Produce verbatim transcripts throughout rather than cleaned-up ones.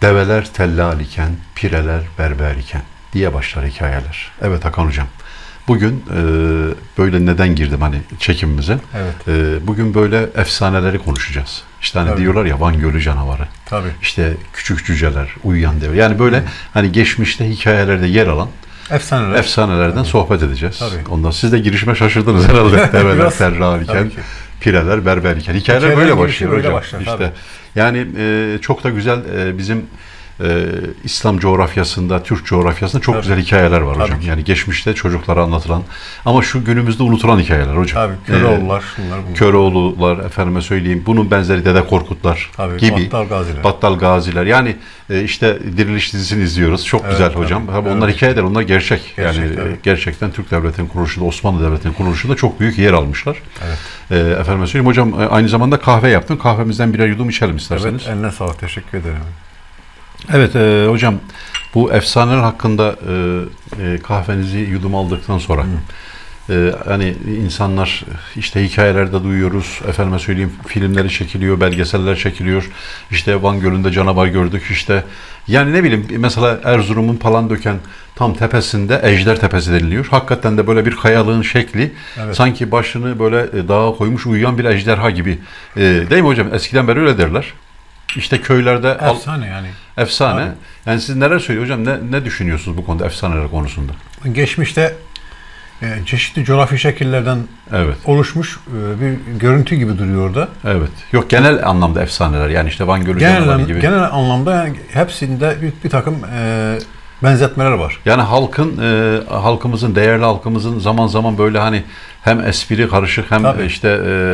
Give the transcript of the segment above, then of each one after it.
Develer tellal iken, pireler berber iken diye başlar hikayeler. Evet Hakan Hocam. Bugün e, böyle neden girdim hani çekimimize? Evet. E, bugün böyle efsaneleri konuşacağız. İşte hani Tabii. diyorlar ya Van Gölü canavarı. Tabii. İşte küçük cüceler, uyuyan deve. Yani böyle hmm. hani geçmişte hikayelerde yer alan Efsaneler. efsanelerden Tabii. sohbet edeceğiz. Tabii. Ondan siz de girişime şaşırdınız herhalde. Develer tellal iken, pireler berber iken. Hikayeler Hikayeler böyle girişi başlıyor böyle hocam. başlar, işte tabii. yani e, çok da güzel e, bizim Ee, İslam coğrafyasında, Türk coğrafyasında çok Tabii. güzel hikayeler var Tabii hocam. ki. Yani geçmişte çocuklara anlatılan ama şu günümüzde unutulan hikayeler hocam. Tabii. Köroğullar, şunlar bunlar. Köroğlular, efendime söyleyeyim. Bunun benzeri Dede Korkutlar Tabii, gibi. Battal Gaziler. Battal Gaziler. Yani e, işte Diriliş dizisini izliyoruz. Çok Evet, güzel tabii. hocam. Tabii Evet. onlar hikayeler, onlar gerçek. Gerçek, yani tabii. e, gerçekten Türk Devleti'nin kuruluşunda, Osmanlı Devleti'nin kuruluşunda çok büyük yer almışlar. Evet. E, efendime söyleyeyim hocam, e, aynı zamanda kahve yaptım. Kahvemizden birer yudum içelim isterseniz. Evet, eline sağlık. Teşekkür ederim. Evet e, hocam, bu efsaneler hakkında e, e, kahvenizi yudum aldıktan sonra e, hani insanlar işte hikayelerde duyuyoruz, efendime söyleyeyim filmleri çekiliyor, belgeseller çekiliyor, işte Van Gölü'nde canavar gördük, işte yani ne bileyim mesela Erzurum'un Palandöken tam tepesinde Ejder Tepesi deniliyor. Hakikaten de böyle bir kayalığın şekli, Evet. sanki başını böyle dağa koymuş uyuyan bir ejderha gibi, e, değil mi hocam? Eskiden beri öyle derler. İşte köylerde Efsane yani. efsane. Abi. Yani siz neler söylüyor hocam? Ne, ne düşünüyorsunuz bu konuda, efsaneler konusunda? Geçmişte e, çeşitli coğrafi şekillerden Evet. oluşmuş e, bir görüntü gibi duruyor orada. Evet. Yok, genel anlamda efsaneler. Yani işte Van Gölü Genel, canavarı gibi. genel anlamda yani hepsinde bir, bir takım e, benzetmeler var. Yani halkın, e, halkımızın, değerli halkımızın zaman zaman böyle hani hem espri karışık hem Tabii. işte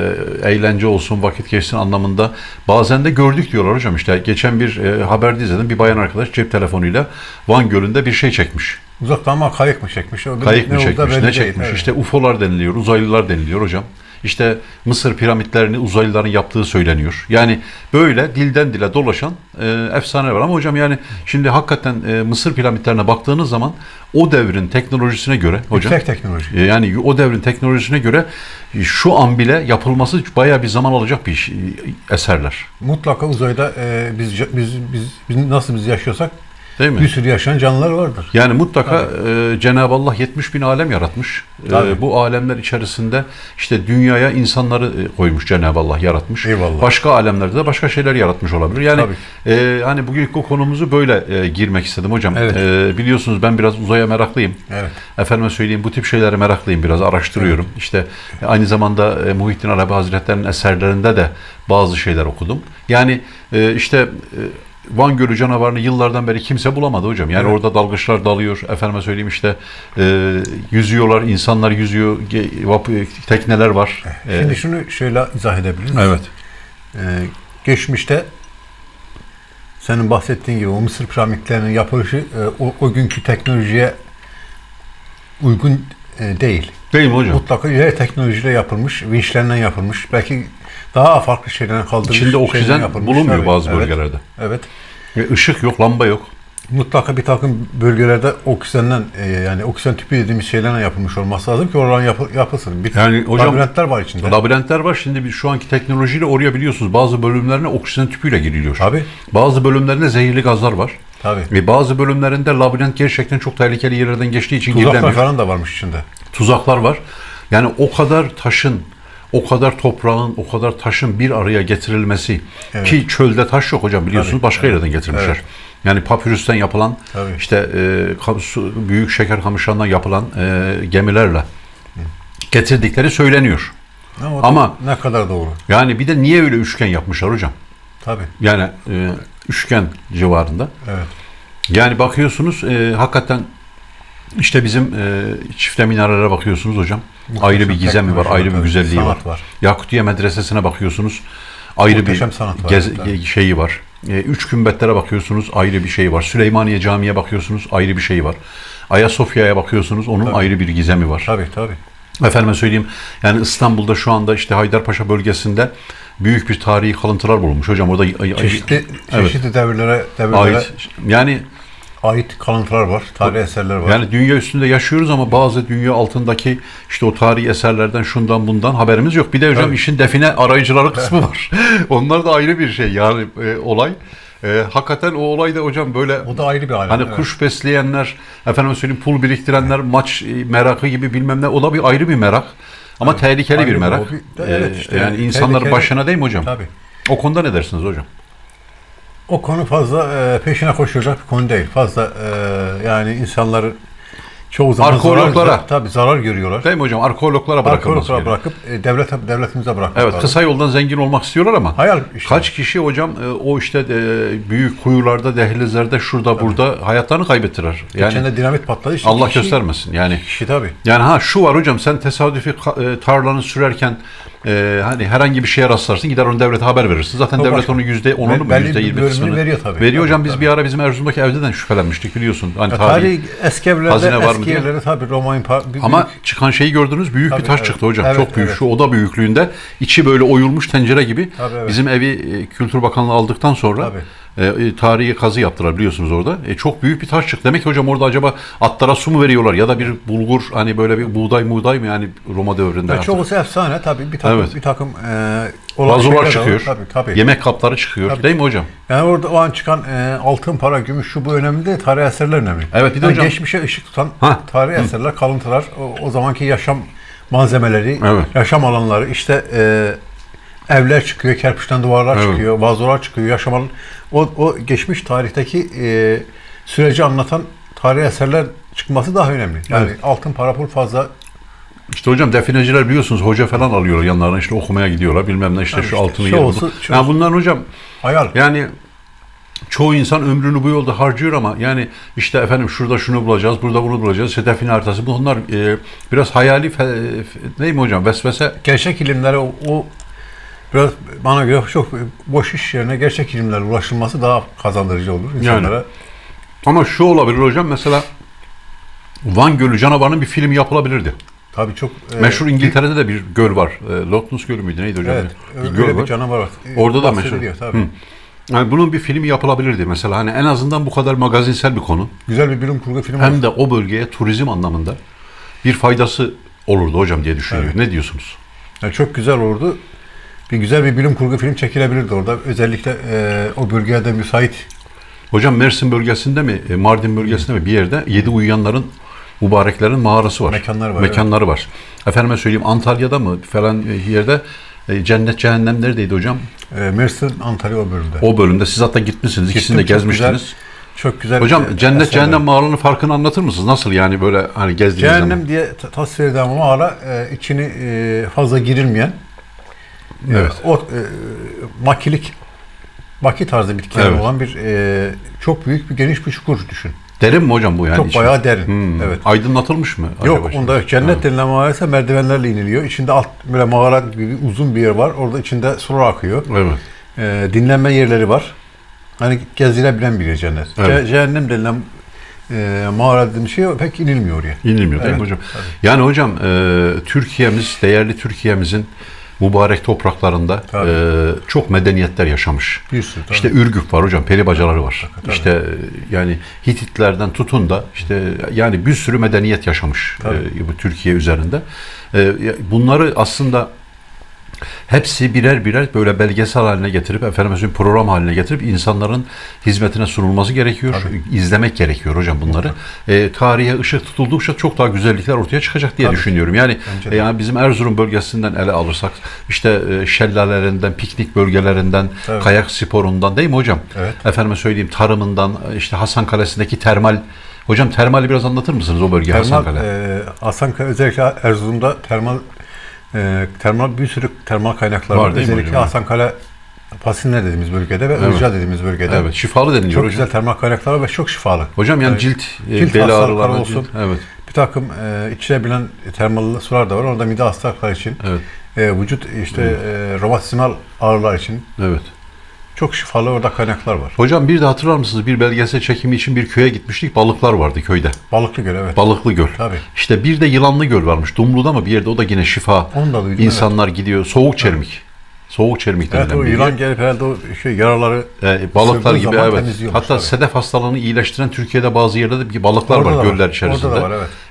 e, eğlence olsun, vakit geçsin anlamında bazen de gördük diyorlar hocam. İşte geçen bir e, haberde izledim. Bir bayan arkadaş cep telefonuyla Van Gölü'nde bir şey çekmiş. Uzaktan ama kayık mı çekmiş? O Kayık mı ne çekmiş, belli ne değil, çekmiş? evet. İşte U F O'lar deniliyor, uzaylılar deniliyor hocam. İşte Mısır piramitlerini uzaylıların yaptığı söyleniyor. Yani böyle dilden dile dolaşan e, efsane var. Ama hocam yani şimdi hakikaten e, Mısır piramitlerine baktığınız zaman o devrin teknolojisine göre hocam, Yüksek teknoloji. e, yani o devrin teknolojisine göre e, şu an bile yapılması bayağı bir zaman alacak bir iş, e, eserler. Mutlaka uzayda e, biz, biz biz biz nasıl biz yaşıyorsak Değil mi? bir sürü yaşayan canlılar vardır. Yani mutlaka e, Cenab-ı Allah yetmiş bin alem yaratmış. E, bu alemler içerisinde işte dünyaya insanları e, koymuş, Cenab-ı Allah yaratmış. Eyvallah. Başka alemlerde de başka şeyler yaratmış olabilir. Yani Tabii. e, hani bugün o konumuzu böyle e, girmek istedim hocam. Evet. E, biliyorsunuz ben biraz uzaya meraklıyım. Evet. Efendime söyleyeyim, bu tip şeylere meraklıyım, biraz araştırıyorum. Evet. İşte e, aynı zamanda e, Muhittin Arabi Hazretleri'nin eserlerinde de bazı şeyler okudum. Yani e, işte e, Van Gölü canavarını yıllardan beri kimse bulamadı hocam. Yani Evet. orada dalgıçlar dalıyor, efendime söyleyeyim işte e, yüzüyorlar, insanlar yüzüyor, ge- tekneler var. Şimdi E, şunu şöyle izah edebiliriz. evet. Ee, geçmişte senin bahsettiğin gibi o Mısır piramitlerinin yapılışı e, o, o günkü teknolojiye uygun e, değil. Değil mi hocam? Mutlaka ileri teknolojiyle yapılmış, vinçlerden yapılmış, belki daha farklı şeylerden kaldırılmış. İçinde şeylerden oksijen yapılmış. bulunmuyor Tabii, bazı evet, bölgelerde. Evet. Ve ışık yok, lamba yok. Mutlaka bir takım bölgelerde oksijenden e, yani oksijen tüpü dediğimiz şeylerle yapılmış olması lazım ki oradan yapı, yapılsın. Bir Yani hocam, labirentler var içinde. Labirentler var. Şimdi bir, şu anki teknolojiyle oraya biliyorsunuz bazı bölümlerine oksijen tüpüyle giriliyor. Tabii. Bazı bölümlerinde zehirli gazlar var. Tabii. Ve bazı bölümlerinde labirent gerçekten çok tehlikeli yerlerden geçtiği için Tuzaklar girilemiyor. falan da varmış içinde. Tuzaklar var. Yani o kadar taşın, o kadar toprağın, o kadar taşın bir araya getirilmesi, Evet. ki çölde taş yok hocam, biliyorsunuz, Tabii, başka evet, yerden getirmişler. evet. Yani papyrus'ten yapılan, Tabii. işte e, ka- su- büyük şeker kamışlarından yapılan e, gemilerle getirdikleri söyleniyor. Ama, Ama ne kadar doğru. yani bir de niye öyle üçgen yapmışlar hocam? Tabii. Yani e, üçgen civarında. Evet. Yani bakıyorsunuz e, hakikaten işte bizim e, çifte minarelere bakıyorsunuz hocam. Muhteşem ayrı bir gizemi var, teknoloji ayrı bir tabii, güzelliği sanat var. var. Yakutiye Medresesi'ne bakıyorsunuz. Ayrı Muhteşem bir sanat var, gez- tabii. şeyi var. E, üç kümbetlere bakıyorsunuz, ayrı bir şey var. Süleymaniye Camii'ye bakıyorsunuz, ayrı bir şey var. Ayasofya'ya bakıyorsunuz, onun Tabii. ayrı bir gizemi var. Tabii tabii. Efendime söyleyeyim, yani İstanbul'da şu anda işte Haydarpaşa bölgesinde büyük bir tarihi kalıntılar bulunmuş. Hocam orada Çeşitli, Evet. çeşitli devirlere, devirlere ait, ait, yani kalıntılar var, tarihi eserler var. Yani dünya üstünde yaşıyoruz ama bazı dünya altındaki işte o tarihi eserlerden şundan bundan haberimiz yok. Bir de hocam Tabii. işin define arayıcıları kısmı var. Onlar da ayrı bir şey yani e, olay. E, hakikaten o olay da hocam böyle o da ayrı bir alem. hani evet. kuş besleyenler, efendim söyleyeyim pul biriktirenler, maç merakı gibi bilmem ne, o da bir ayrı bir merak. Ama evet, tehlikeli bir merak. Bir, evet, işte, ee, yani insanların başına değil mi hocam? Tabii. O konuda ne dersiniz hocam? O konu fazla e, peşine koşulacak bir konu değil. Fazla e, yani insanları çoğu zaman arkeologlara zarar, tabii zarar görüyorlar. Değil mi hocam? Arkeologlara bırakılması Arkeologlara bırakıp e, devlet devletimize bırakmak Evet, lazım. Kısa yoldan zengin olmak istiyorlar ama hayal işte. Kaç kişi hocam e, o işte e, büyük kuyularda, dehlizlerde, şurada tabii. burada hayatlarını kaybettiler. Yani geçen de dinamit patladı işte. Allah kişi, göstermesin. Yani kişi tabii. Yani ha şu var hocam, sen tesadüfi e, tarlanı sürerken e, hani herhangi bir şeye rastlarsın, gider onu devlete haber verirsin. Zaten o devlet başka. onun yüzde onunu mu yüzde yirmi kısmını veriyor tabii. Veriyor hocam. Tabii, biz tabii. bir ara bizim Erzurum'daki evden şüphelenmiştik biliyorsun. Hani ya, tarihi eski evlerde eski evlerde tabii Roma İmparatorluğu. Ama çıkan şeyi gördünüz, büyük tabii, bir taş evet. çıktı hocam. Evet, çok büyük. Evet. Şu oda büyüklüğünde, içi böyle oyulmuş tencere gibi. Tabii, evet. Bizim evi e, Kültür Bakanlığı aldıktan sonra e, tarihi kazı yaptılar biliyorsunuz orada. E, çok büyük bir taş çıktı. Demek ki hocam orada acaba atlara su mu veriyorlar ya da bir bulgur, hani böyle bir buğday muğday mı yani Roma devrinde? Ya çoğusu efsane tabii. Bir takım, evet. bir takım e, vazolar çıkıyor. Tabii, tabii. Yemek kapları çıkıyor. Tabii. Değil mi hocam? Yani orada o an çıkan e, altın, para, gümüş şu bu önemli değil. Tarihi eserler önemli. Evet bir de yani hocam. Geçmişe ışık tutan ha. tarihi Hı. eserler, kalıntılar, o, o zamanki yaşam malzemeleri, evet. yaşam alanları, işte e, evler çıkıyor, kerpiçten duvarlar evet. çıkıyor, vazolar çıkıyor, yaşam alanı. O, o geçmiş tarihteki e, süreci anlatan tarihi eserler çıkması daha önemli. Yani evet. altın, para, pul fazla. İşte hocam defineciler biliyorsunuz hoca falan alıyorlar yanlarına, işte okumaya gidiyorlar bilmem ne, işte yani şu işte, altını yerim. Yani bunlar hocam hayal. Yani çoğu insan ömrünü bu yolda harcıyor ama yani işte efendim şurada şunu bulacağız, burada bunu bulacağız, işte define haritası. Bunlar e, biraz hayali fe, değil mi hocam? Vesvese. Gerçek ilimlere o, o biraz bana göre çok boş iş yerine gerçek ilimlerle ulaşılması daha kazandırıcı olur insanlara. Yani. Ama şu olabilir hocam, mesela Van Gölü canavarının bir film yapılabilirdi. Tabii çok e, meşhur İngiltere'de de bir göl var. E, Loch Ness Gölü müydü neydi hocam? Evet. Bir göl var. Bir canavar var. Orada da meşhur. Tabii. Hı. Yani bunun bir filmi yapılabilirdi mesela, hani en azından bu kadar magazinsel bir konu. Güzel bir bilim kurgu filmi. Hem olur. de o bölgeye turizm anlamında bir faydası olurdu hocam diye düşünüyorum. Evet. Ne diyorsunuz? Yani çok güzel olurdu. Bir güzel bir bilim kurgu film çekilebilirdi orada. Özellikle e, o bölgeye de müsait. Hocam Mersin bölgesinde mi, Mardin bölgesinde mi bir yerde yedi uyuyanların, mübareklerin mağarası var. Mekanlar var. Mekanları evet. var. Efendime söyleyeyim Antalya'da mı falan yerde e, cennet cehennem neredeydi hocam? E, Mersin, Antalya o bölümde. O bölümde. Siz hatta gitmişsiniz. Gittim, İkisini de gezmiştiniz. Güzel, çok güzel. Hocam e, cennet eserler. Cehennem mağaranın farkını anlatır mısınız? Nasıl yani böyle hani gezdiğiniz cehennem zaman? Cehennem diye tasvir edilen mağara e, içini e, fazla girilmeyen evet. e, o e, makilik maki tarzı bitkiler evet. olan bir e, çok büyük bir geniş bir çukur düşün. Derin mi hocam bu yani? Çok içi? bayağı derin. Hmm. Evet. Aydınlatılmış mı? Yok, onda cennet evet. denilen mağara ise merdivenlerle iniliyor. İçinde alt böyle mağara gibi uzun bir yer var. Orada içinde sular akıyor. Evet. Ee, dinlenme yerleri var. Hani gezilebilen bir yer cennet. Evet. Ce- cehennem denilen e, mağara dediğim şey pek inilmiyor oraya. İnilmiyor değil evet. mi hocam? Tabii. Yani hocam e, Türkiye'miz, değerli Türkiye'mizin mübarek topraklarında e, çok medeniyetler yaşamış. Bir sürü, işte Ürgüp var hocam, peri bacaları var. Tabii. İşte yani Hititlerden tutun da işte yani bir sürü medeniyet yaşamış e, bu Türkiye üzerinde. E, bunları aslında hepsi birer birer böyle belgesel haline getirip, efendim program haline getirip insanların hizmetine sunulması gerekiyor. Tabii. İzlemek gerekiyor hocam bunları. E, tarihe ışık tutuldukça çok daha güzellikler ortaya çıkacak diye Tabii. düşünüyorum. Yani e, yani bizim Erzurum bölgesinden ele alırsak işte e, şelalelerinden, piknik bölgelerinden, Tabii. kayak sporundan değil mi hocam? Evet. Efendime söyleyeyim tarımından, işte Hasan Kalesi'ndeki termal. Hocam termali biraz anlatır mısınız o bölge termal, Hasankale? E, Hasankale özellikle Erzurum'da termal E, termal bir sürü termal kaynaklar var. var. Özellikle Hasankale Pasinler dediğimiz bölgede ve evet. Ilıca dediğimiz bölgede. Evet, şifalı deniliyor çok hocam. güzel termal kaynaklar var ve çok şifalı. Hocam yani, yani cilt, cilt bel ağrıları olsun. Cilt, evet. Bir takım e, içilebilen termal sular da var. Orada mide hastalıkları için, evet. e, vücut işte evet. e, romatizmal ağrılar için. Evet. Çok şifalı orada kaynaklar var. Hocam bir de hatırlar mısınız? Bir belgesel çekimi için bir köye gitmiştik. Balıklar vardı köyde. Balıklı Göl evet. Balıklı Göl. Tabii. İşte bir de Yılanlı Göl varmış. Dumlu'da mı bir yerde, o da yine şifa. Onu da duydum, İnsanlar evet. gidiyor. Soğuk çermik. Evet. Soğuk çermik denilen evet, o yılan gelip herhalde o şey yaraları e, balıklar gibi evet. Hatta tabii. sedef hastalığını iyileştiren Türkiye'de bazı yerlerde bir balıklar orada var göller var. içerisinde. Orada da var evet.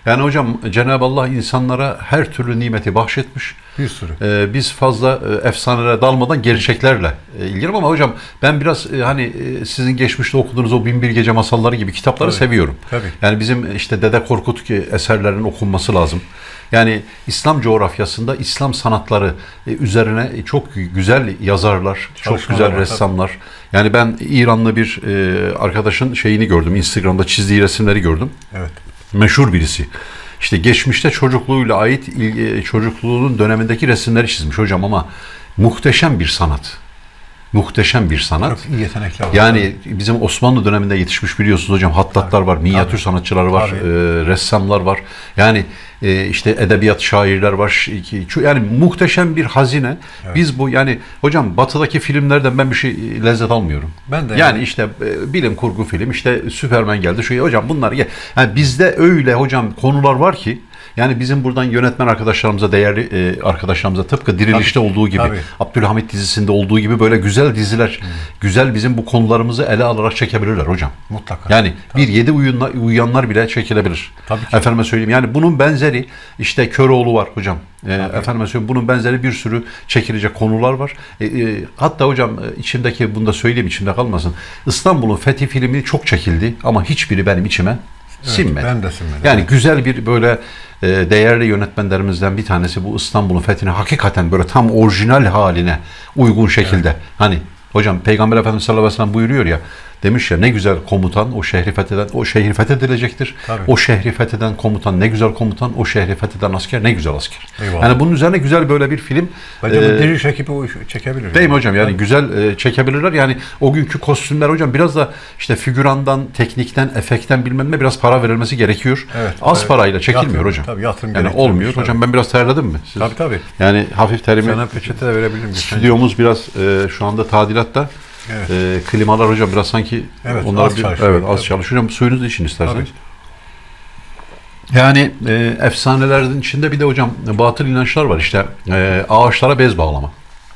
Yani hocam Cenab-ı Allah insanlara her türlü nimeti bahşetmiş. Bir sürü. Ee, biz fazla e, efsanelere dalmadan gerçeklerle e, ilgilenirim ama hocam ben biraz e, hani e, sizin geçmişte okuduğunuz o Binbir Gece masalları gibi kitapları Tabii. seviyorum. Tabii. Yani bizim işte Dede Korkut eserlerinin okunması lazım. Yani İslam coğrafyasında İslam sanatları e, üzerine çok güzel yazarlar, çok güzel var, ressamlar. Tabii. Yani ben İranlı bir e, arkadaşın şeyini gördüm, Instagram'da çizdiği resimleri gördüm. Evet. Meşhur birisi. İşte geçmişte çocukluğuyla ait çocukluğunun dönemindeki resimleri çizmiş hocam ama muhteşem bir sanat. Muhteşem bir sanat. Çok iyi yetenekler var. Yani bizim Osmanlı döneminde yetişmiş biliyorsunuz hocam hattatlar var, minyatür Tabii. sanatçıları var, e, ressamlar var. Yani e, işte edebiyat şairler var. Yani muhteşem bir hazine. Evet. Biz bu yani hocam batıdaki filmlerden ben bir şey lezzet almıyorum. Ben de. Yani, yani işte e, bilim kurgu film işte Süperman geldi. Şu hocam bunlar yani bizde öyle hocam konular var ki yani bizim buradan yönetmen arkadaşlarımıza, değerli e, arkadaşlarımıza tıpkı Diriliş'te tabii, olduğu gibi, tabii. Abdülhamit dizisinde olduğu gibi böyle güzel diziler, hmm. güzel bizim bu konularımızı ele alarak çekebilirler hocam. Mutlaka. Yani tabii. bir yedi uyuyanlar, uyuyanlar bile çekilebilir. Tabii ki. Efendime söyleyeyim yani bunun benzeri işte Köroğlu var hocam. E, efendime söyleyeyim bunun benzeri bir sürü çekilecek konular var. E, e, hatta hocam içimdeki bunu da söyleyeyim içimde kalmasın. İstanbul'un Fethi filmi çok çekildi ama hiçbiri benim içime evet, sinmedi. Ben de sinmedim. Yani evet. güzel bir böyle e, değerli yönetmenlerimizden bir tanesi bu İstanbul'un fethini hakikaten böyle tam orijinal haline uygun şekilde evet. hani hocam Peygamber Efendimiz sallallahu aleyhi ve sellem buyuruyor ya demiş ya ne güzel komutan o şehri fetheden o şehri fethedilecektir. Tabii. O şehri fetheden komutan ne güzel komutan o şehri fetheden asker ne güzel asker. Eyvallah. Yani bunun üzerine güzel böyle bir film. Bence e, bu Diriliş ekibi o çekebilir. Değil mi hocam? Yani evet. güzel e, çekebilirler. Yani o günkü kostümler hocam biraz da işte figürandan, teknikten, efekten bilmem ne biraz para verilmesi gerekiyor. Evet, Az evet. parayla çekilmiyor yatırım, hocam. Tabii yatırım yani olmuyor. Tabii. Hocam ben biraz terledim mi? Siz, tabii tabii. Yani hafif terimi. Sana peçete de verebilirim. Stüdyomuz biraz e, şu anda tadilatta. Evet. E, klimalar hocam biraz sanki evet, onlar az bir, çalışıyor. Evet, az çalışıyor. Hocam suyunuzu için isterseniz. Tabii. Yani e, efsanelerin içinde bir de hocam batıl inançlar var işte. E, ağaçlara bez bağlama.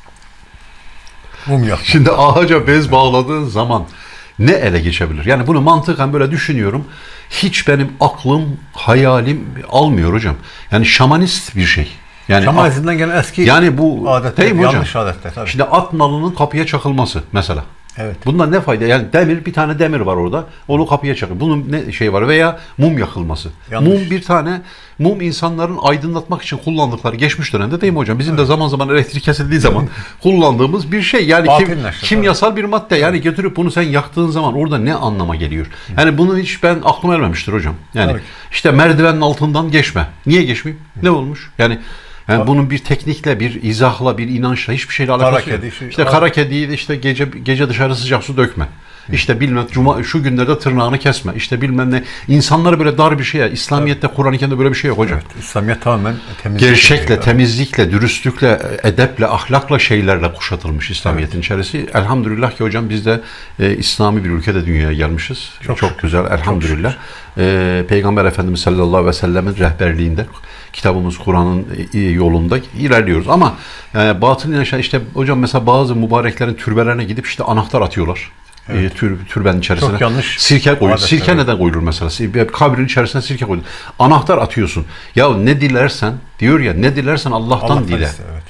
Mum yakma. Şimdi ağaca bez evet. bağladığın zaman ne ele geçebilir? Yani bunu mantıken böyle düşünüyorum. Hiç benim aklım, hayalim almıyor hocam. Yani şamanist bir şey. Yani Şamanizmden gelen eski yani bu adetler, değil mi hocam? Yanlış adetler tabii. Şimdi at nalının kapıya çakılması mesela. Evet. Bundan ne fayda? Yani demir bir tane demir var orada. Onu kapıya çakıyor. Bunun ne şey var veya mum yakılması. Yanlış. Mum bir tane mum insanların aydınlatmak için kullandıkları geçmiş dönemde değil mi hocam? Bizim evet. de zaman zaman elektrik kesildiği zaman kullandığımız bir şey. Yani kim, kimyasal bir madde. Yani götürüp bunu sen yaktığın zaman orada ne anlama geliyor? Yani bunu hiç ben aklıma ermemiştir hocam. Yani evet. işte merdivenin altından geçme. Niye geçmeyeyim? Ne olmuş? Yani Yani bunun bir teknikle, bir izahla, bir inançla hiçbir şeyle alakası yok. Şey, işte kara kediyi de işte gece gece dışarı sıcak su dökme. Hı. İşte bilmem cuma şu günlerde tırnağını kesme. İşte bilmem ne. İnsanları böyle dar bir şeye. İslamiyet'te, evet. Kur'an-ı Kerim'de böyle bir şey yok hocam. Evet, İslamiyet tamamen temizlik. Gerçekle, temizlikle, dürüstlükle, edeple, ahlakla şeylerle kuşatılmış İslamiyet'in evet. içerisi. Elhamdülillah ki hocam biz de e, İslami bir ülkede dünyaya gelmişiz. Çok, çok güzel elhamdülillah. Çok e, Peygamber Efendimiz sallallahu aleyhi ve sellemin rehberliğinde kitabımız Kur'an'ın yolunda ilerliyoruz. Ama yani batıl inançlar işte hocam mesela bazı mübareklerin türbelerine gidip işte anahtar atıyorlar. Evet. E, tür, türbenin içerisine. Çok yanlış. Sirke koyulur. Sirke neden koyulur mesela? Kabrin içerisine sirke koyulur. Anahtar atıyorsun. Ya ne dilersen diyor ya ne dilersen Allah'tan, Allah'tan dile. Iste, evet.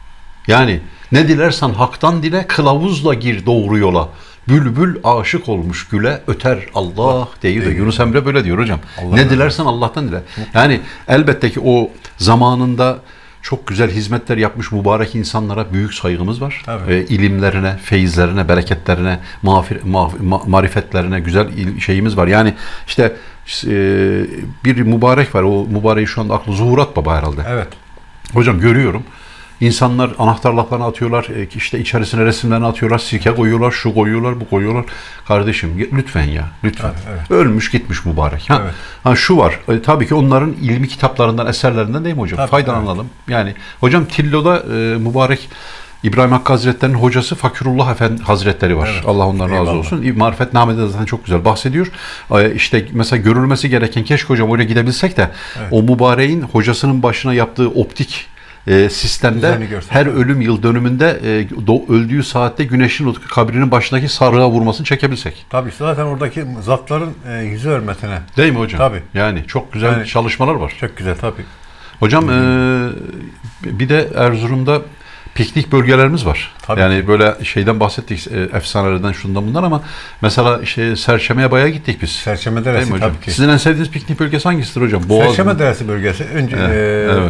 Yani ne dilersen haktan dile, kılavuzla gir doğru yola. Bülbül aşık olmuş güle öter Allah diyor da Yunus Emre böyle diyor hocam. Allah ne dilersen Allah'tan dile. Yani elbette ki o zamanında çok güzel hizmetler yapmış mübarek insanlara büyük saygımız var. E, ilimlerine, feyizlerine, bereketlerine, mağfir, ma, ma, marifetlerine güzel şeyimiz var. Yani işte e, bir mübarek var. O mübareği şu anda aklı Zuhurat Baba herhalde. Evet. Hocam görüyorum. İnsanlar anahtarlıklarını atıyorlar, işte içerisine resimlerini atıyorlar, sirke koyuyorlar, şu koyuyorlar, bu koyuyorlar. Kardeşim lütfen ya, lütfen. Evet, evet. Ölmüş gitmiş mübarek. Ha, evet. ha şu var, e, tabii ki onların ilmi kitaplarından, eserlerinden değil mi hocam? Tabii, faydalanalım. Evet. Yani hocam Tillo'da e, mübarek İbrahim Hakkı Hazretleri'nin hocası Fakirullah Efendi Hazretleri var. Evet. Allah ondan razı olsun. Marifetname'de zaten çok güzel bahsediyor. Ee, işte mesela görülmesi gereken keşke hocam oraya gidebilsek de evet. o mübareğin hocasının başına yaptığı optik e, sistemde her ölüm yıl dönümünde e, do, öldüğü saatte güneşin kabrinin başındaki sarığa vurmasını çekebilsek. Tabii zaten oradaki zatların e, yüzü hürmetine. Değil mi hocam? Tabii. Yani çok güzel yani, çalışmalar var. Çok güzel tabii. Hocam e, bir de Erzurum'da piknik bölgelerimiz var. Tabii yani ki. Böyle şeyden bahsettik, e, efsanelerden şundan bundan ama mesela işte Serçeme'ye bayağı gittik biz. Serçeme Deresi tabii ki. Sizin en sevdiğiniz piknik bölgesi hangisidir hocam? Boğaz Serçeme mı? Deresi bölgesi. Önce evet. E, evet.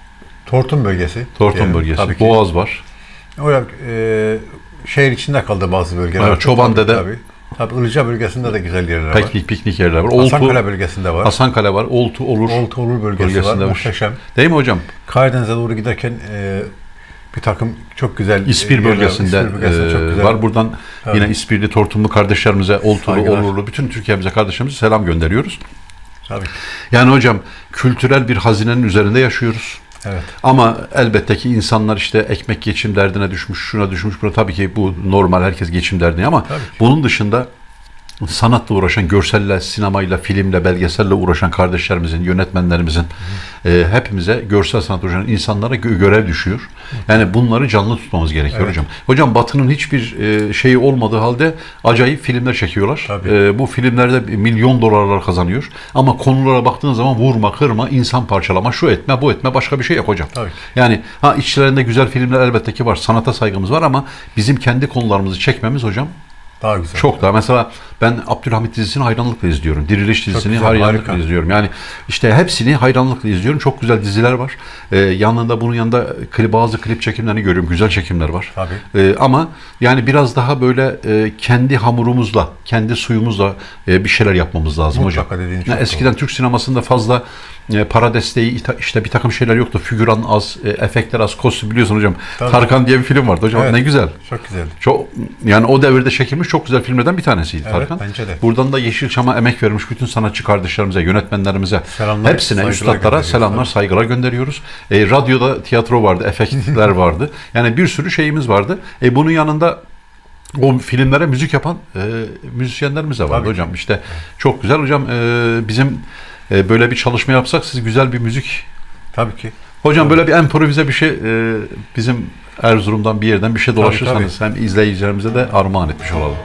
Tortum bölgesi. Tortum diyelim. Bölgesi. Tabii Boğaz var. Orada e, şehir içinde kaldı bazı bölgeler. Evet, Çobande'de. Tabii. Tabii Ilıca bölgesinde de güzel yerler piknik, var. Piknik yerler var. Oltu, Hasankale bölgesinde var. Hasankale var. Oltu Olur. Oltu Olur bölgesi bölgesinde var. Muhteşem. Değil mi hocam? Karadeniz'e doğru giderken e, bir takım çok güzel İspir yerler, bölgesinde, İspir bölgesinde çok güzel. Var. Buradan tabii. Yine İspirli, Tortumlu kardeşlerimize, Oltulu, Saygılar. Olurlu, bütün Türkiye'mize, kardeşlerimize selam gönderiyoruz. Tabii. Yani hocam kültürel bir hazinenin üzerinde yaşıyoruz. Evet. Ama elbette ki insanlar işte ekmek geçim derdine düşmüş, şuna düşmüş, buna tabii ki bu normal, herkes geçim derdine ama bunun dışında sanatla uğraşan, görselle, sinemayla, filmle, belgeselle uğraşan kardeşlerimizin, yönetmenlerimizin e, hepimize görsel sanat uğraşan insanlara gö görev düşüyor. Yani bunları canlı tutmamız gerekiyor evet. hocam. Hocam Batı'nın hiçbir e, şeyi olmadığı halde acayip filmler çekiyorlar. E, bu filmlerde milyon dolarlar kazanıyor. Ama konulara baktığın zaman vurma, kırma, insan parçalama, şu etme, bu etme, başka bir şey yok hocam. Tabii. Yani ha içlerinde güzel filmler elbette ki var. Sanata saygımız var ama bizim kendi konularımızı çekmemiz hocam daha güzel. Çok daha. Mesela ben Abdülhamit dizisini hayranlıkla izliyorum. Diriliş dizisini güzel, hayranlıkla harika. izliyorum. Yani işte hepsini hayranlıkla izliyorum. Çok güzel diziler var. Ee, yanında bunun yanında klip, bazı klip çekimlerini görüyorum. Güzel çekimler var. Tabii. Ee, ama yani biraz daha böyle e, kendi hamurumuzla, kendi suyumuzla e, bir şeyler yapmamız lazım mutlaka hocam. Yani eskiden doğru. Türk sinemasında fazla e, para desteği, işte bir takım şeyler yoktu. Figüran az, e, efektler az, kostüm biliyorsun hocam. Tabii. Tarkan diye bir film vardı hocam. Evet. Ne güzel. Çok güzel. Çok, yani o devirde çekilmiş çok güzel filmlerden bir tanesiydi evet, Tarkan. Bence de. Buradan da Yeşilçam'a emek vermiş bütün sanatçı kardeşlerimize, yönetmenlerimize, selamlar, hepsine, üstadlara selamlar, saygılar gönderiyoruz. E, radyoda tiyatro vardı, efektler vardı. Yani bir sürü şeyimiz vardı. E, bunun yanında o filmlere müzik yapan e, müzisyenlerimiz de vardı tabii hocam. Ki. İşte evet. Çok güzel hocam. E, bizim e, böyle bir çalışma yapsak siz güzel bir müzik. Tabii ki. Hocam tabii. Böyle bir improvize bir şey e, bizim Erzurum'dan bir yerden bir şey dolaşırsanız tabii, tabii. hem izleyicilerimize de armağan etmiş olalım.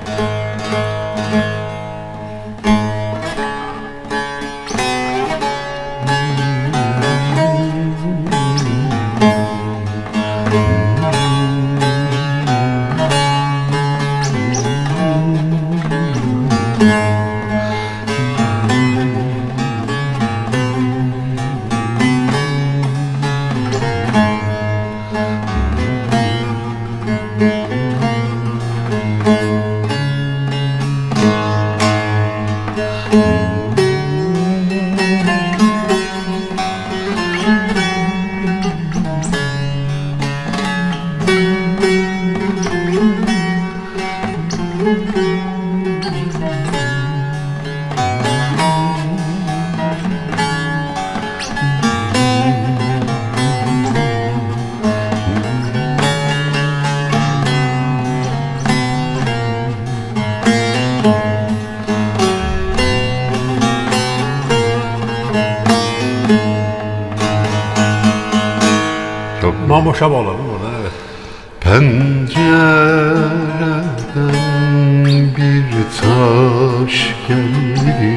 Mamoş'a bağladım oradan evet. Pencereden bir taş geldi,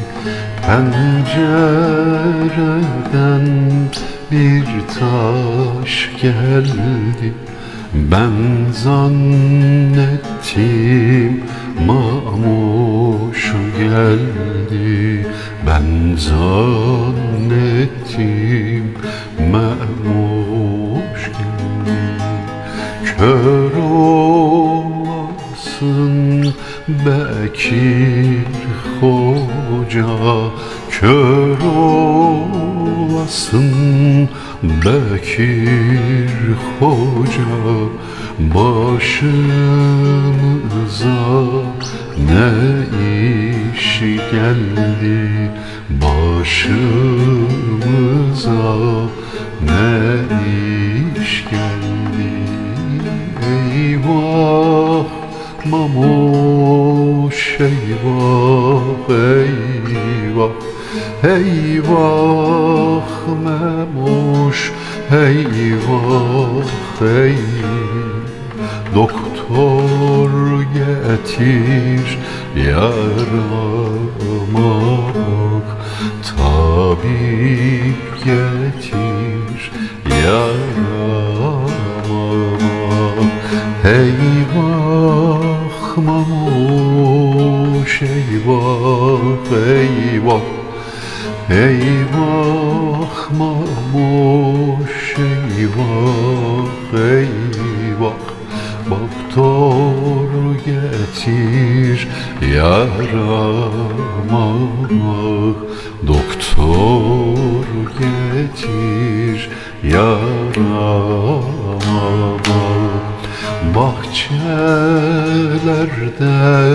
pencereden bir taş geldi. Ben zannettim Mamoş geldi, ben zannettim Mamoş geldi. Kör olasın Bekir Hoca, kör olasın Bekir Hoca. Başımıza ne iş geldi, başımıza ne iş geldi. Eyvah Mamoş, eyvah eyvah, eyvah Mamoş, eyvah ey doktor getir yarama, tabip getir yarama. Eyvah mamuş eyvah eyvah, eyvah mamuş eyvah eyvah, doktor getir yarama, doktor getir yarama. Bahçelerde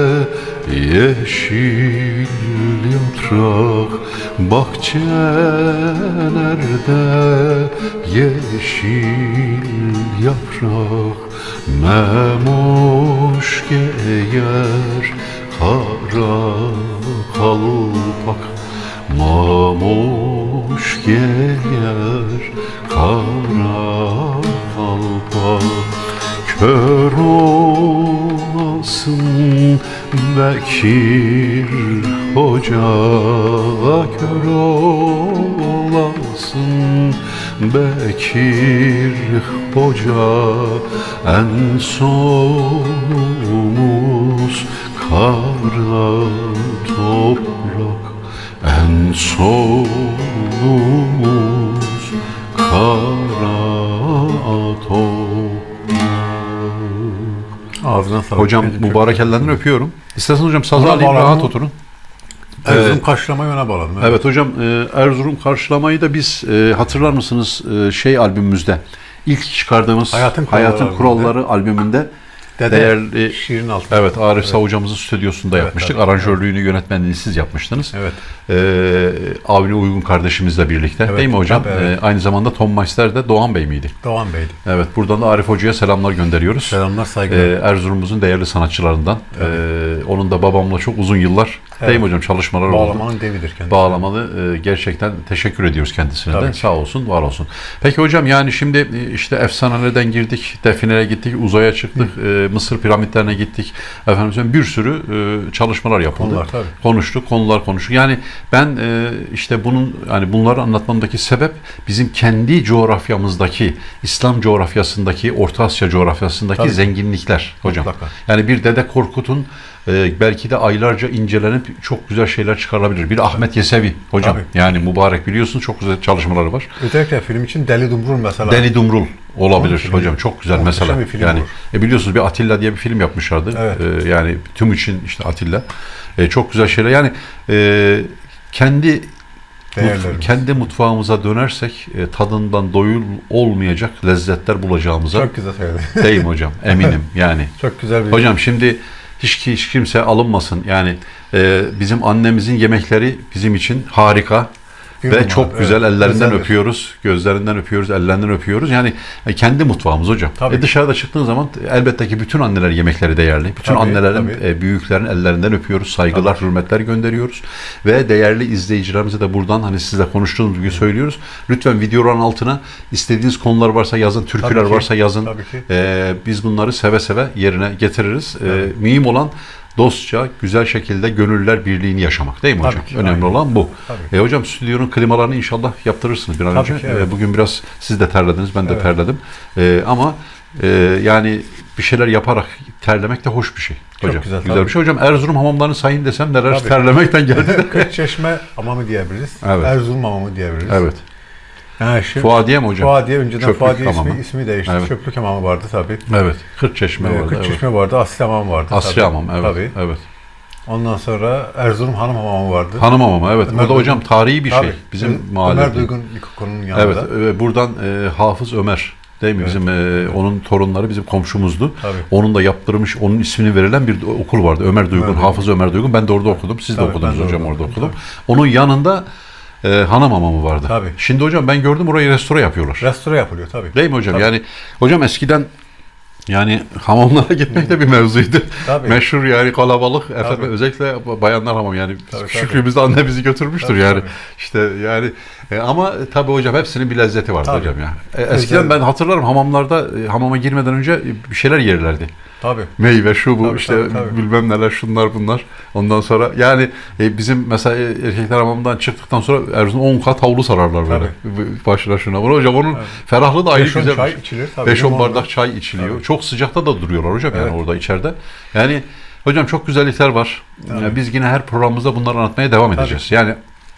yeşil yaprak, bahçelerde yeşil yaprak, memoş geyer kara kalpak, mamoş geyer kara kalpak. Kör olasın Bekir Hoca, kör olasın Bekir Hoca, en sonumuz kara toprak, en sonumuz kara toprak. Ağzına sağlık. Hocam mübarek ellerinden öpüyorum. İsterseniz hocam sazı alayım, rahat oturun. Erzurum ee, karşılamayı ona bağladım. Evet, evet hocam, e, Erzurum karşılamayı da biz e, hatırlar mısınız e, şey albümümüzde ilk çıkardığımız Hayatın Kuralları, Hayatın Kuralları albümünde Dede, değerli şiirin altında. Evet, Arif evet. Sağ hocamızın stüdyosunda evet, yapmıştık. Evet. Aranjörlüğünü, yönetmenliğini siz yapmıştınız. Evet. Ee, Avni Uygun kardeşimizle birlikte. Evet. Değil mi hocam? Tabii, evet. ee, aynı zamanda Tom Meister de Doğan Bey miydi? Doğan Bey'di. Evet. Buradan da Arif Hoca'ya selamlar gönderiyoruz. Selamlar, saygılar. Ee, Erzurum'umuzun değerli sanatçılarından. Evet. Ee, onun da babamla çok uzun yıllar evet. değil mi hocam? Çalışmalar oldu. Bağlamanın devidir kendisi. Bağlamalı. E, gerçekten teşekkür ediyoruz kendisine tabii de. Ki. Sağ olsun, var olsun. Peki hocam, yani şimdi işte efsanelerden girdik, definelere gittik, uzaya çıktık, e, Mısır piramitlerine gittik. Efendim bir sürü e, çalışmalar yapıldı. Konular, tabii. Konuştuk, konular konuştuk. Yani ben e, işte bunun, yani bunları anlatmamdaki sebep bizim kendi coğrafyamızdaki, İslam coğrafyasındaki, Orta Asya coğrafyasındaki tabii. zenginlikler hocam. Mutlaka. Yani bir Dede Korkut'un e, belki de aylarca incelenip çok güzel şeyler çıkarılabilir. Bir Ahmet Yesevi hocam. Tabii. Yani mübarek, biliyorsunuz, çok güzel çalışmaları var. Özellikle film için Deli Dumrul mesela. Deli Dumrul olabilir hocam. Filmi. Çok güzel mesela. Yani e, biliyorsunuz bir Atilla diye bir film yapmışlardı. Evet. E, yani tüm için işte Atilla. E, çok güzel şeyler. Yani e, kendi mutf- kendi mutfağımıza dönersek e, tadından doyul olmayacak lezzetler bulacağımıza. Çok güzel söyledin. Değil mi hocam? Eminim yani. Çok güzel bir hocam şimdi hiç, hiç kimse alınmasın. Yani e, bizim annemizin yemekleri bizim için harika. Bir ve çok abi, güzel, evet, ellerinden güzeldir. Öpüyoruz, gözlerinden öpüyoruz, ellerinden öpüyoruz. Yani kendi mutfağımız hocam. E dışarıda çıktığın zaman elbette ki bütün anneler yemekleri değerli. Bütün tabii, annelerin, tabii. E, büyüklerin ellerinden öpüyoruz, saygılar, tabii. hürmetler gönderiyoruz. Ve değerli izleyicilerimize de buradan hani sizle konuştuğumuz gibi söylüyoruz. Lütfen videoların altına istediğiniz konular varsa yazın, türküler varsa yazın. E, biz bunları seve seve yerine getiririz. E, mühim olan dostça, güzel şekilde gönüller birliğini yaşamak, değil mi hocam? Ki, önemli aynen. olan bu. E hocam, stüdyonun klimalarını inşallah yaptırırsınız bir an önce. Ki, evet. e, bugün biraz siz de terlediniz, ben de evet. terledim. E, ama e, yani bir şeyler yaparak terlemek de hoş bir şey hocam. Çok güzel, güzel bir şey. Hocam, Erzurum hamamlarını sayayım desem neler tabii. terlemekten geldi. Kırkçeşme hamamı diyebiliriz. Evet. Erzurum hamamı diyebiliriz. Evet. Yani şimdi, Fuadiye mi hocam? Fuadiye, önceden Fuadiye ismi, ismi değişti. Evet. Çöplük hamamı vardı tabii. Evet. Kırkçeşme vardı. Kırkçeşme evet. vardı. Asli hamam vardı. Asli hamam, evet. Tabii. evet. Ondan sonra Erzurum hanım hamamı vardı. Hanım hamamı, evet. Ömer o da Duygun, hocam tarihi bir tabii. şey. Bizim Ömer mahallede. Ömer Duygun konunun yanında. Evet. Buradan e, Hafız Ömer, değil mi? Evet. Bizim e, onun torunları bizim komşumuzdu. Tabii. Onun da yaptırmış, onun ismini verilen bir okul vardı. Ömer Duygun, Ömer Hafız Ömer Duygun. Ben de orada okudum. Siz tabii, de okudunuz hocam, orada okudum. Tabii. Onun yanında Ee, hanım hamamı vardı. Tabii. Şimdi hocam ben gördüm, orayı restore yapıyorlar. Restore yapılıyor tabii. Değil mi hocam? Tabii. Yani hocam eskiden Yani hamamlara gitmek de bir mevzuydu. Tabii. Meşhur yani kalabalık. Efendim, özellikle bayanlar hamam yani tabii, küçüklüğümüzde anne bizi götürmüştür tabii, yani. Tabii. İşte yani e, ama tabii hocam hepsinin bir lezzeti vardı tabii. hocam ya. E, eskiden ben hatırlarım hamamlarda e, hamama girmeden önce bir şeyler yerlerdi. Tabii. Meyve şu bu tabii, işte tabii, tabii. bilmem neler şunlar bunlar. Ondan sonra yani e, bizim mesela erkekler hamamdan çıktıktan sonra Erzurum on kat havlu sararlar böyle. Tabii. Başına şuna. Bunu hocam onun evet. ferahlığı da ayrı güzel. çay içilir. beş on bardak çay içiliyor. Tabii. Çok sıcakta da duruyorlar hocam evet. yani orada içeride. Yani hocam çok güzellikler var. Yani biz yine her programımızda bunları anlatmaya devam edeceğiz. Tabii. Yani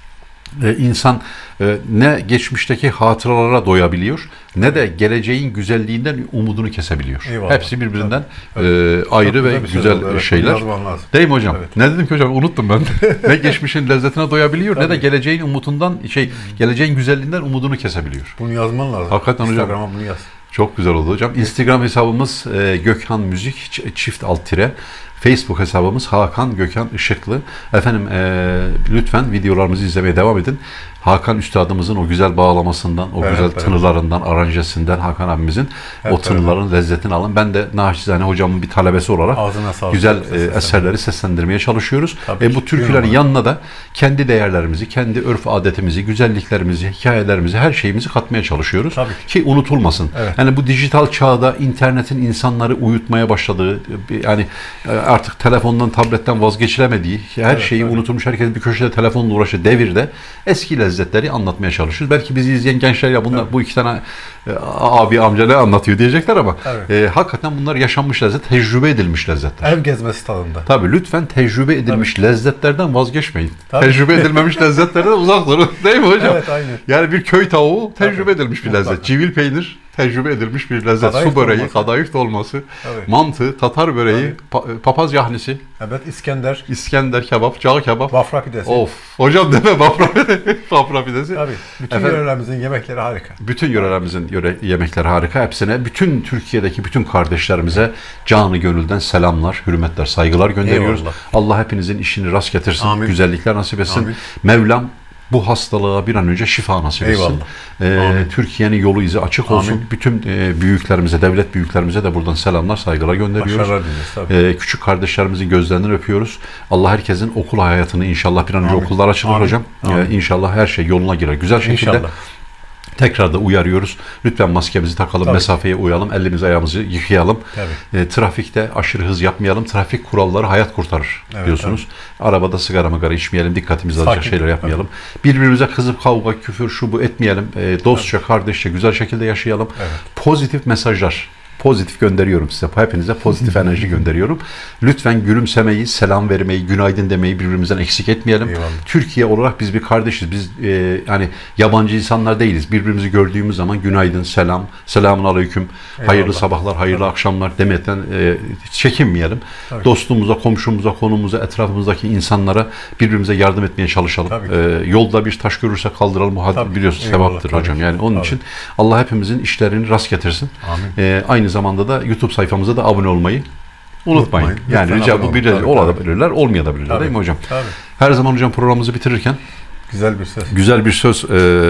e, insan e, ne geçmişteki hatıralara doyabiliyor ne de geleceğin güzelliğinden umudunu kesebiliyor. Eyvallah. Hepsi birbirinden e, ayrı ve güzel evet, şeyler. Değil mi hocam? Evet. Ne dedim ki hocam? Unuttum ben. Ne geçmişin lezzetine doyabiliyor Tabii. ne de geleceğin umudundan şey geleceğin güzelliğinden umudunu kesebiliyor. Bunu yazman lazım. Hakikaten hocam. Instagram'a bunu yaz. Çok güzel oldu hocam. Instagram hesabımız e, Gökhan Müzik çift alt tire. Facebook hesabımız Hakan Gökhan Işıklı. Efendim e, lütfen videolarımızı izlemeye devam edin. Hakan Üstadımızın o güzel bağlamasından, o evet, güzel evet. tınılarından, aranjesinden Hakan abimizin evet, o tınıların evet. lezzetini alın. Ben de naçizane hocamın bir talebesi olarak güzel e, eserleri seslendirmeye çalışıyoruz. E, bu türkülerin yanına da kendi değerlerimizi, kendi örf adetimizi, güzelliklerimizi, hikayelerimizi, her şeyimizi katmaya çalışıyoruz. Tabii ki. Ki unutulmasın. Evet. Yani bu dijital çağda internetin insanları uyutmaya başladığı, yani artık telefondan, tabletten vazgeçilemediği, her evet, şeyi evet. unutulmuş, herkes bir köşede telefonla uğraşır devirde eski lezzetleri anlatmaya çalışıyoruz. Belki bizi izleyen gençler ya bunlar evet. bu iki tane e, abi amca ne anlatıyor diyecekler ama evet. e, hakikaten bunlar yaşanmış lezzet, tecrübe edilmiş lezzetler. Ev gezmesi tadında. Tabii lütfen tecrübe edilmiş Tabii. lezzetlerden vazgeçmeyin. Tabii. Tecrübe edilmemiş lezzetlerden uzak durun. Değil mi hocam? Evet, aynen. Yani bir köy tavuğu tecrübe Tabii. edilmiş bir lezzet. Civil peynir tecrübe edilmiş bir lezzet. Kadayıf Su böreği, dolması. kadayıf dolması, Tabii. mantı, Tatar böreği, pa papaz yahnisi. Evet, İskender. İskender kebap, cağ kebap. Bafra pidesi. Of. Hocam deme Bafra pidesi. Bafra pidesi. Tabii. Bütün Efendim, yörelerimizin yemekleri harika. Bütün yörelerimizin yöre, yemekleri harika. Hepsine, bütün Türkiye'deki bütün kardeşlerimize canı gönülden selamlar, hürmetler, saygılar gönderiyoruz. Eyvallah. Allah hepinizin işini rast getirsin. Amin. Güzellikler nasip etsin. Amin. Mevlam bu hastalığa bir an önce şifa nasip etsin. Ee, Türkiye'nin yolu izi açık olsun. Amin. Bütün e, büyüklerimize, devlet büyüklerimize de buradan selamlar, saygılar gönderiyoruz. Ee, küçük kardeşlerimizin gözlerinden öpüyoruz. Allah herkesin okul hayatını inşallah bir an önce Amin. okullar açılır Amin. hocam. Ee, inşallah her şey yoluna girer. Güzel şekilde. İnşallah. Tekrar da uyarıyoruz. Lütfen maskemizi takalım, Tabii. mesafeye uyalım, elimizi ayağımızı yıkayalım. E, trafikte aşırı hız yapmayalım. Trafik kuralları hayat kurtarır evet, diyorsunuz. Tabii. Arabada sigara magara içmeyelim, dikkatimizi alacak şeyler yapmayalım. Tabii. Birbirimize kızıp kavga, küfür, şu bu etmeyelim. E, dostça, Tabii. kardeşçe, güzel şekilde yaşayalım. Evet. Pozitif mesajlar. Pozitif gönderiyorum size. Hepinize pozitif enerji gönderiyorum. Lütfen gülümsemeyi, selam vermeyi, günaydın demeyi birbirimizden eksik etmeyelim. Eyvallah. Türkiye olarak biz bir kardeşiz. Biz e, yani yabancı insanlar değiliz. Birbirimizi gördüğümüz zaman günaydın, selam, selamun aleyküm, Eyvallah. hayırlı sabahlar, hayırlı Tabii. akşamlar demekten e, çekinmeyelim. Tabii. Dostumuza, komşumuza, konumuza, etrafımızdaki insanlara birbirimize yardım etmeye çalışalım. E, yolda bir taş görürse kaldıralım. Bu Tabii. biliyorsunuz Eyvallah. sevaptır Tabii. hocam. Yani onun Tabii. için Allah hepimizin işlerini rast getirsin. Amin. E, aynı zamanda da YouTube sayfamıza da abone olmayı unutmayın. unutmayın. Yani rica bu birileri olabilirler, olmayabilirler tabii. değil mi hocam? Tabii. Her zaman hocam programımızı bitirirken güzel bir söz. Güzel bir söz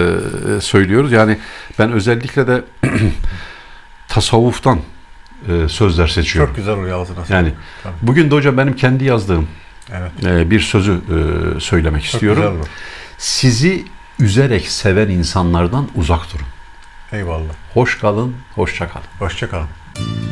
e, söylüyoruz. Yani ben özellikle de tasavvuftan e, sözler seçiyorum. Çok güzel oluyor ağzına. Yani tabii. bugün de hocam benim kendi yazdığım evet. e, bir sözü e, söylemek Çok istiyorum. Sizi üzerek seven insanlardan uzak durun. Eyvallah. Hoş kalın, hoşça kalın. Hoşça kalın.